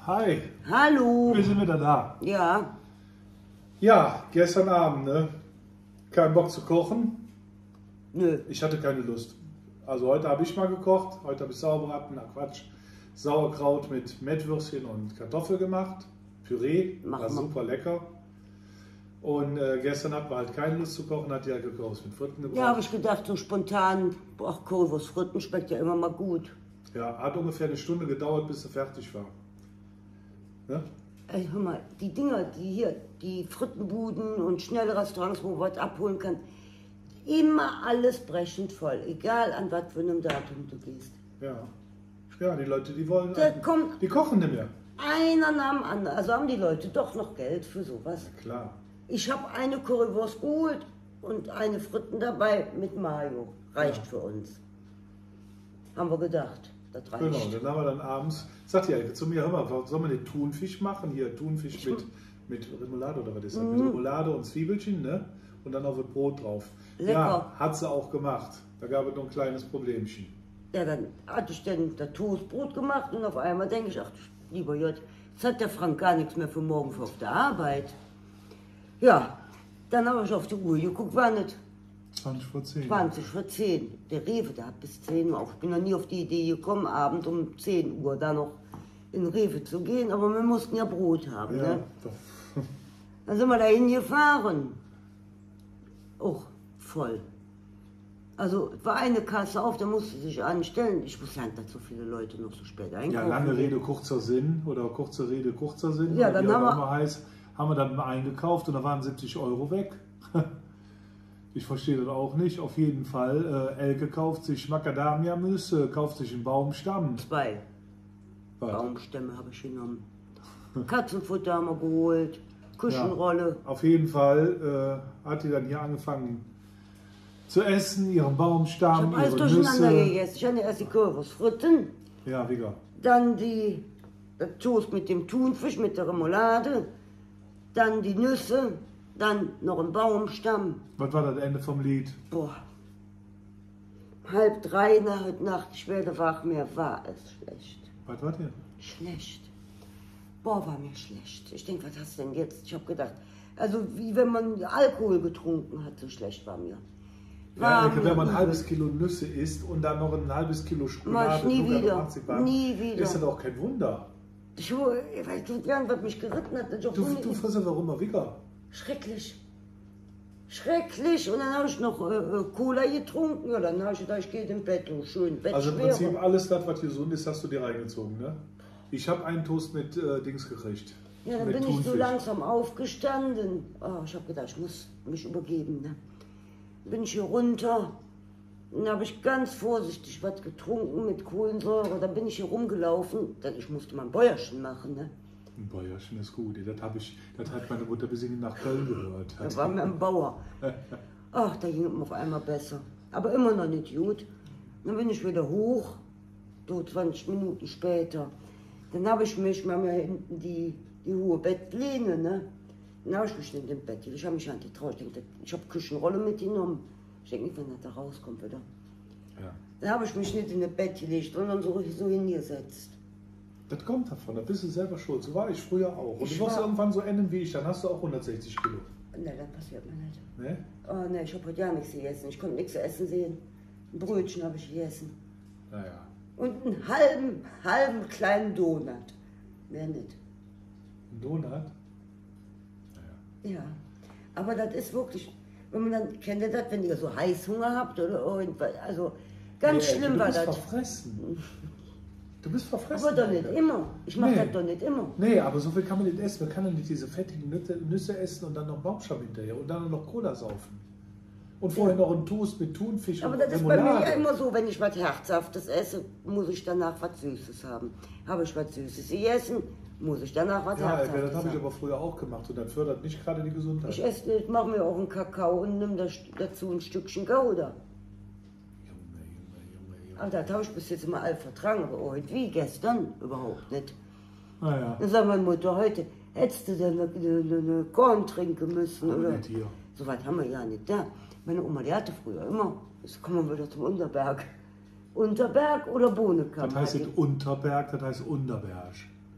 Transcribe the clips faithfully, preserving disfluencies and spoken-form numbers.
Hi. Hallo. Wir sind wieder da. Ja. Ja, gestern Abend, ne? Kein Bock zu kochen. Nö. Ich hatte keine Lust. Also heute habe ich mal gekocht. Heute habe ich Sauerbraten, na Quatsch, Sauerkraut mit Mettwürstchen und Kartoffel gemacht. Püree, Mach war mal. super lecker. Und äh, gestern hatten wir halt keine Lust zu kochen, hat die halt gekocht mit Fritten gebracht. Ja, habe ich gedacht, so spontan, ach, Currywurst Fritten schmeckt ja immer mal gut. Ja, hat ungefähr eine Stunde gedauert, bis sie fertig war. Ne? Ey, hör mal, die Dinger, die hier, die Frittenbuden und schnelle Restaurants, wo man was abholen kann, immer alles brechend voll, egal an was für einem Datum du gehst. Ja. Ja, die Leute, die wollen, Da kommt die kochen nicht mehr. einer nach dem anderen, also haben die Leute doch noch Geld für sowas. Klar. Ich habe eine Currywurst geholt und eine Fritten dabei mit Mayo. Reicht Ja. für uns. Haben wir gedacht. Das reicht. Genau, dann haben wir dann abends, sagt die Elke zu mir, hör mal, sollen wir den Thunfisch machen? Hier, Thunfisch mit, mit Remoulade oder was ist das? Mhm. Mit Remoulade und Zwiebelchen, ne? Und dann auf das Brot drauf. Lecker. Ja, hat sie auch gemacht. Da gab es noch ein kleines Problemchen. Ja, dann hatte ich dann das Toastbrot gemacht und auf einmal denke ich, ach du lieber Gott, jetzt hat der Frank gar nichts mehr für morgen für auf der Arbeit. Ja, dann habe ich auf die Uhr geguckt, war nicht zwanzig vor zehn. zwanzig vor zehn. Der Rewe, der hat bis zehn Uhr auf. Ich bin noch nie auf die Idee gekommen, Abend um zehn Uhr da noch in Rewe zu gehen, aber wir mussten ja Brot haben. Ja, Ne? doch. Dann sind wir dahin gefahren. Auch voll. Also es war eine Kasse auf, da musste sich anstellen. Ich wusste nicht, dass so viele Leute noch so spät einkaufen. Ja, lange Rede, kurzer Sinn oder kurze Rede, kurzer Sinn. Ja, oder dann wie auch haben wir- immer heißt, haben wir dann eingekauft und da waren siebzig Euro weg. Ich verstehe das auch nicht. Auf jeden Fall, äh, Elke kauft sich Macadamia-Nüsse, kauft sich einen Baumstamm. Zwei Was? Baumstämme habe ich genommen. Katzenfutter haben wir geholt, Küchenrolle. Auf jeden Fall äh, hat die dann hier angefangen zu essen, ihren Ich Baumstamm, habe alles ihre durcheinander Nüsse. gegessen. Ich hatte erst die Currywurst Fritten, Ja, Digga. dann die der Toast mit dem Thunfisch, mit der Remoulade, dann die Nüsse, dann noch ein Baumstamm. Was war das Ende vom Lied? Boah. Halb drei nach Nacht, ich werde wach, mir war es schlecht. Was war denn? Schlecht. Boah, war mir schlecht. Ich denke, was hast du denn jetzt? Ich habe gedacht, also wie wenn man Alkohol getrunken hat, so schlecht war mir. Ja, War Elke, mir wenn man ein übel. halbes Kilo Nüsse isst und dann noch ein halbes Kilo Mach ich Schokolade, nie Nougat und wieder. Marzipan, Nie wieder. ist das auch kein Wunder. Ich weiß nicht, was mich geritten hat. Ich auch Du, nie- du frisst warum mal Wicker. Schrecklich. Schrecklich. Und dann habe ich noch äh, äh, Cola getrunken. Ja, dann habe ich gedacht, ich gehe im Bett. Oh, schön, Bett Also im schwerer. Prinzip alles das, was gesund ist, hast du dir reingezogen, ne? Ich habe einen Toast mit äh, Dings gekriegt. Ja, dann mit bin ich so Thunfisch. langsam aufgestanden. Oh, ich habe gedacht, ich muss mich übergeben. Ne? Dann bin ich hier runter. Dann habe ich ganz vorsichtig was getrunken mit Kohlensäure. Dann bin ich hier rumgelaufen. Dann, ich musste mal ein Bäuerchen machen. Ne? Ein Bäuerchen ist gut. Das, hab ich, das hat meine Mutter bis in nach Köln gehört. Da war mir ein Bauer. Ach, da ging es mir auf einmal besser. Aber immer noch nicht gut. Dann bin ich wieder hoch. So zwanzig Minuten später. Dann habe ich mich, wir haben ja hinten die, die hohe Bettlehne, ne? Dann habe ich mich in dem Bett, ich habe mich an die Trauer, ich denke, ich habe Küchenrolle mitgenommen. Ich denke nicht, wenn er da rauskommt wieder. Ja. Dann habe ich mich nicht in das Bett gelegt, sondern so, so hingesetzt. Das kommt davon, da bist du selber schuld. So war ich früher auch. Und Ich du wirst war- irgendwann so enden wie ich, dann hast du auch hundertsechzig Kilo. Ne, das passiert mir nicht. Ne? Oh ne, ich habe heute ja nichts gegessen, ich konnte nichts zu essen sehen. Ein Brötchen habe ich gegessen. Naja. Und einen halben, halben kleinen Donut. Mehr nicht. Ein Donut? Naja. Ja, aber das ist wirklich, wenn man dann, kennt ihr das, wenn ihr so Heißhunger habt oder irgendwas, also ganz Nee, schlimm du war bist das. verfressen. Du bist verfressen. Aber doch nicht Alter. immer. Ich mache Nee. das doch nicht immer. Nee, aber so viel kann man nicht essen. Man kann doch nicht diese fettigen Nüsse, Nüsse essen und dann noch Baumstamm hinterher und dann noch Cola saufen. Und vorher noch einen Toast mit Thunfisch Aber und das ist bei mir ja Remoulade. immer so, wenn ich was Herzhaftes esse, muss ich danach was Süßes haben. Habe ich was Süßes gegessen, muss ich danach was Ja, Herzhaftes das habe ich haben. aber früher auch gemacht und das fördert nicht gerade die Gesundheit. Ich esse, ich mache mir auch einen Kakao und nehme das, dazu ein Stückchen Gouda. Junge, Junge, Junge, Junge. Aber das habe ich bis jetzt immer all vertragen, aber heute wie gestern überhaupt nicht. Naja, Dann sagt meine Mutter heute, hättest du denn eine, eine, eine Korn trinken müssen? aber Oder? nicht hier. So weit haben wir ja nicht da. Meine Oma, die hatte früher immer, jetzt kommen wir wieder zum Unterberg. Unterberg oder Bohnekamp? Das heißt nicht Unterberg, das heißt Unterberg. Ach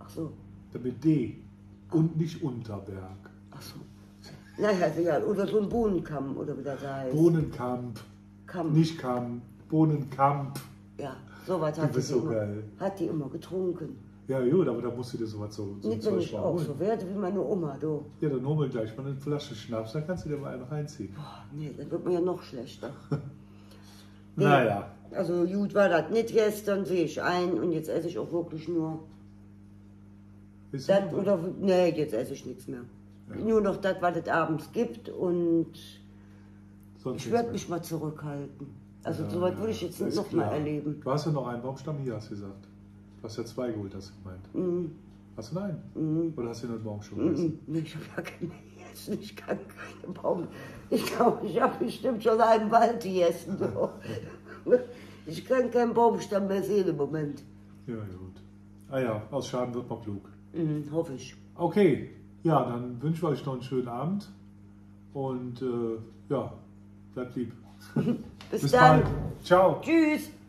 so. Mit D. Und nicht Unterberg. Ach so. Naja, ist egal. Oder so ein Bohnenkamm, oder wie das heißt. Bohnenkamp. Kamm. Nicht Kamp. Bohnenkamp. Ja, sowas Du hat, bist die so immer, geil. hat die immer getrunken. Ja, gut, aber da musst du dir sowas so, so Nicht, wenn ich auch so werde wie meine Oma, du. Ja, dann hol mir gleich mal eine Flasche Schnaps, dann kannst du dir mal einen reinziehen. Boah, nee, das wird mir ja noch schlechter. Nee, Naja. Also gut war das nicht gestern, sehe ich ein. Und jetzt esse ich auch wirklich nur Ist das, gut. oder, nee, jetzt esse ich nichts mehr. Ja. Nur noch das, was es abends gibt. Und Sonst ich werde nichts mich mal zurückhalten. Also mehr. so weit würde ich jetzt Ja, nicht ist noch mal klar. erleben. Du hast ja noch einen Baumstamm hier, hast du gesagt. Du hast ja zwei geholt, hast du gemeint. Mhm. Hast du noch einen? Mhm. Oder hast du nur einen Baum schon Mhm. gegessen? Nee, ich habe ja keine gegessen. Ich kann keine Baum. Ich glaube, ich habe bestimmt schon einen Wald gegessen. So. Ich kann keinen Baumstamm mehr sehen im Moment. Ja, gut. Ah ja, aus Schaden wird man klug. Mhm, hoffe ich. Okay, ja, dann wünschen wir euch noch einen schönen Abend. Und äh, ja, bleibt lieb. Bis, Bis dann. bald. Ciao. Tschüss.